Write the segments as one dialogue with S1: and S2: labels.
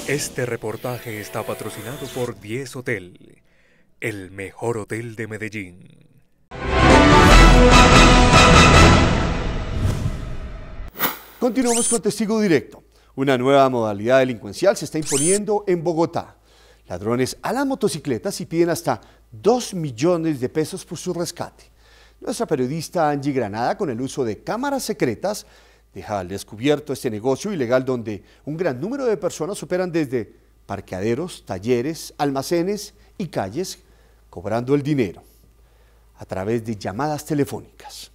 S1: Este reportaje está patrocinado por 10 Hotel, el mejor hotel de Medellín.
S2: Continuamos con Testigo Directo. Una nueva modalidad delincuencial se está imponiendo en Bogotá. Ladrones a las motocicletas y piden hasta 2 millones de pesos por su rescate. Nuestra periodista Angie Granada, con el uso de cámaras secretas, deja al descubierto este negocio ilegal donde un gran número de personas operan desde parqueaderos, talleres, almacenes y calles, cobrando el dinero a través de llamadas telefónicas.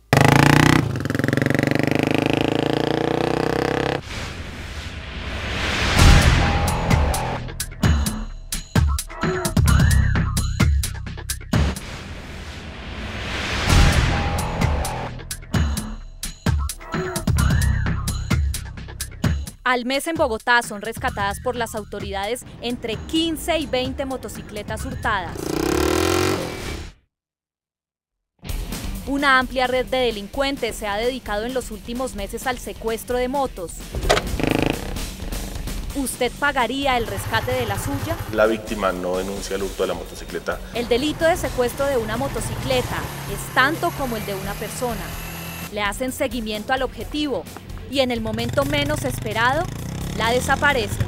S3: Al mes en Bogotá son rescatadas por las autoridades entre 15 y 20 motocicletas hurtadas. Una amplia red de delincuentes se ha dedicado en los últimos meses al secuestro de motos. ¿Usted pagaría el rescate de la suya?
S4: La víctima no denuncia el hurto de la motocicleta.
S3: El delito de secuestro de una motocicleta es tanto como el de una persona. Le hacen seguimiento al objetivo y en el momento menos esperado, la desaparecen.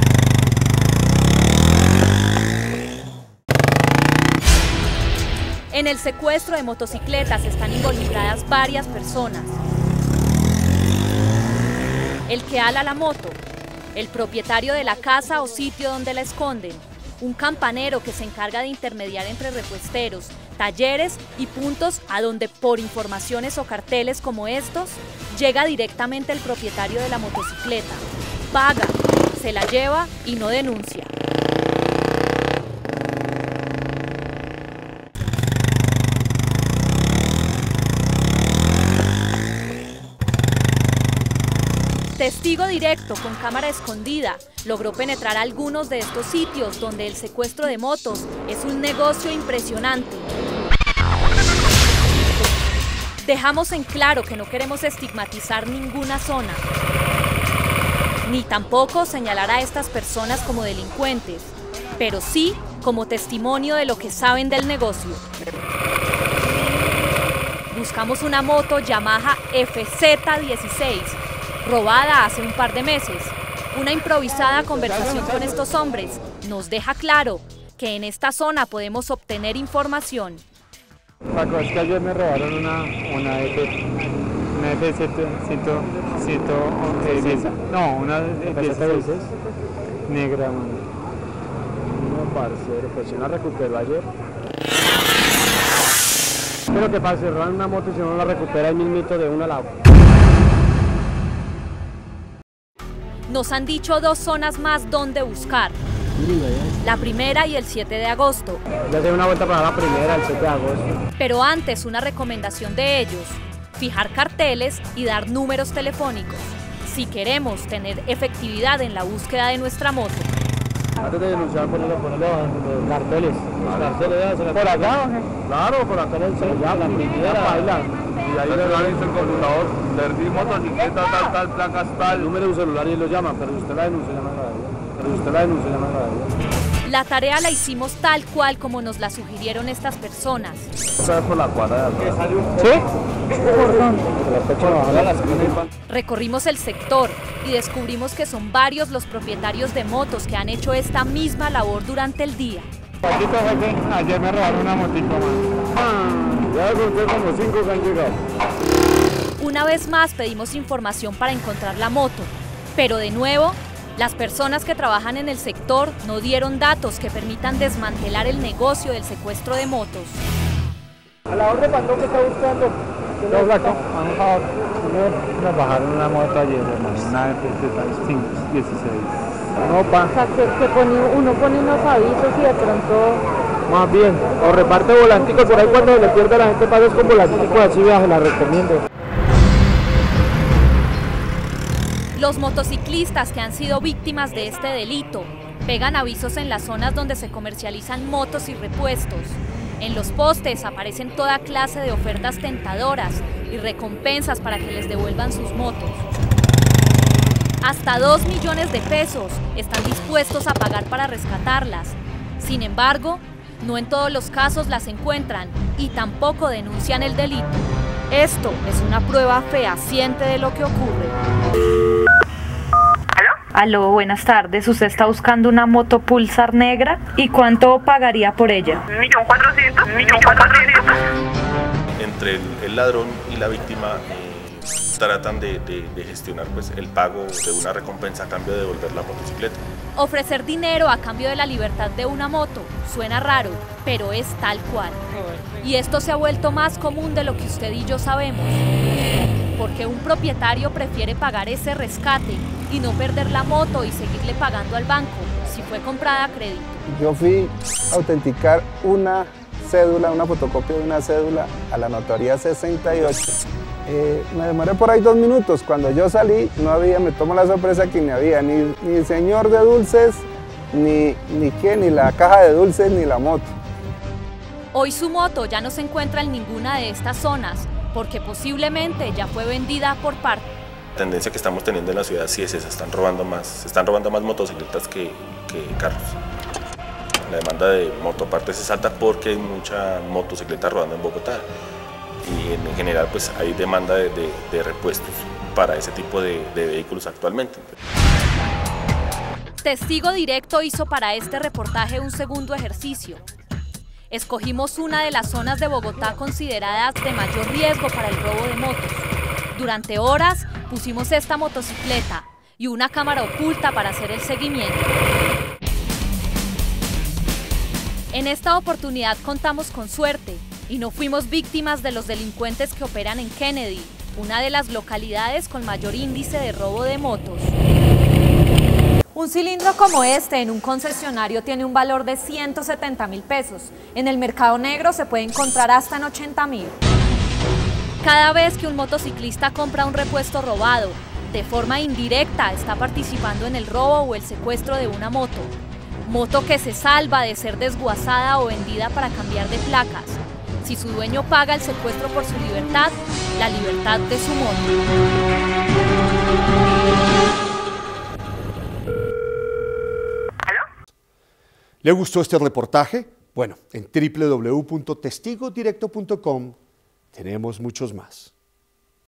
S3: En el secuestro de motocicletas están involucradas varias personas. El que ala la moto, el propietario de la casa o sitio donde la esconden, un campanero que se encarga de intermediar entre repuesteros, talleres y puntos a donde por informaciones o carteles como estos llega directamente el propietario de la motocicleta, paga, se la lleva y no denuncia. Testigo Directo con cámara escondida logró penetrar algunos de estos sitios donde el secuestro de motos es un negocio impresionante. Dejamos en claro que no queremos estigmatizar ninguna zona, ni tampoco señalar a estas personas como delincuentes, pero sí como testimonio de lo que saben del negocio. Buscamos una moto Yamaha FZ16, robada hace un par de meses. Una improvisada conversación con estos hombres nos deja claro que en esta zona podemos obtener información.
S5: Paco, es que ayer me robaron una FZ 111, no, una FZ negra, mano. No, parcero, pues yo la recuperó ayer. Pero que pasa, roban una moto y si no la recupera el mismito de una lado.
S3: Nos han dicho 2 zonas más donde buscar. La primera y el 7 de agosto.
S5: Ya se dio una vuelta para la primera, el 7 de agosto.
S3: Pero antes una recomendación de ellos, fijar carteles y dar números telefónicos, si queremos tener efectividad en la búsqueda de nuestra moto.
S5: Antes de denunciar, ponelo los carteles. ¿Por acá o qué? Claro, por acá en el celular, la primera baila. Y ahí le dan el computador, perdí motocicleta, tal, placas, tal. El número de un celular y él lo llama, pero usted la denuncia, llama a la
S3: La tarea la hicimos tal cual como nos la sugirieron estas personas.
S5: ¿Sabes por la cuadra de atrás? ¿Sí? ¿Por dónde?
S3: Recorrimos el sector y descubrimos que son varios los propietarios de motos que han hecho esta misma labor durante el día.
S5: Ayer me robaron una motito más. Ya conté como 5 que han llegado.
S3: Una vez más pedimos información para encontrar la moto, pero de nuevo, las personas que trabajan en el sector no dieron datos que permitan desmantelar el negocio del secuestro de motos.
S5: ¿A la orden cuánto que está buscando? No, Blanco, a un favor. Nos bajaron una moto ayer, hermano, una FZ 16. No, pa.
S6: O sea, que uno pone unos avisos y de pronto...
S5: Más bien, o reparte volanticos por ahí cuando le pierde a la gente, pasas con volanticos así, se la recomiendo.
S3: Los motociclistas que han sido víctimas de este delito pegan avisos en las zonas donde se comercializan motos y repuestos. En los postes aparecen toda clase de ofertas tentadoras y recompensas para que les devuelvan sus motos. Hasta 2 millones de pesos están dispuestos a pagar para rescatarlas. Sin embargo, no en todos los casos las encuentran y tampoco denuncian el delito. Esto es una prueba fehaciente de lo que ocurre. Aló, buenas tardes. ¿Usted está buscando una moto Pulsar negra? ¿Y cuánto pagaría por ella?
S6: 1.400.000.
S4: Entre el ladrón y la víctima tratan de gestionar pues, el pago de una recompensa a cambio de devolver la motocicleta.
S3: Ofrecer dinero a cambio de la libertad de una moto suena raro, pero es tal cual. Y esto se ha vuelto más común de lo que usted y yo sabemos. Porque un propietario prefiere pagar ese rescate y no perder la moto y seguirle pagando al banco si fue comprada a crédito.
S7: Yo fui a autenticar una cédula, una fotocopia de una cédula a la notaría 68. Me demoré por ahí 2 minutos. Cuando yo salí, no había, me tomo la sorpresa que ni había ni señor de dulces, ni la caja de dulces, ni la moto.
S3: Hoy su moto ya no se encuentra en ninguna de estas zonas, porque posiblemente ya fue vendida por parte.
S4: La tendencia que estamos teniendo en la ciudad sí es esa, se están robando más motocicletas que carros. La demanda de motopartes es alta porque hay mucha motocicleta rodando en Bogotá. Y en general pues hay demanda de repuestos para ese tipo de vehículos actualmente.
S3: Testigo Directo hizo para este reportaje un segundo ejercicio. Escogimos una de las zonas de Bogotá consideradas de mayor riesgo para el robo de motos. Durante horas pusimos esta motocicleta y una cámara oculta para hacer el seguimiento. En esta oportunidad contamos con suerte y no fuimos víctimas de los delincuentes que operan en Kennedy, una de las localidades con mayor índice de robo de motos. Un cilindro como este en un concesionario tiene un valor de 170.000 pesos. En el mercado negro se puede encontrar hasta en 80.000. Cada vez que un motociclista compra un repuesto robado, de forma indirecta está participando en el robo o el secuestro de una moto. Moto que se salva de ser desguazada o vendida para cambiar de placas. Si su dueño paga el secuestro por su libertad, la libertad de su moto.
S2: ¿Le gustó este reportaje? Bueno, en www.testigodirecto.com tenemos muchos más.